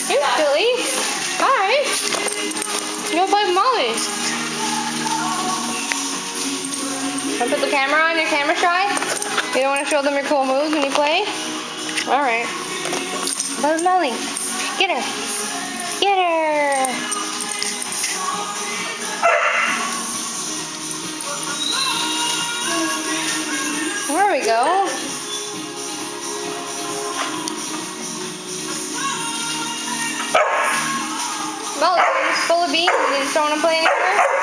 You're silly. Alright. Go play with Molly. Wanna put the camera on? Your camera shy? You don't want to show them your cool moves when you play? Alright. Play with Molly. Get her. Get her. There we go. Molly, full of beans. You just don't want to play anymore?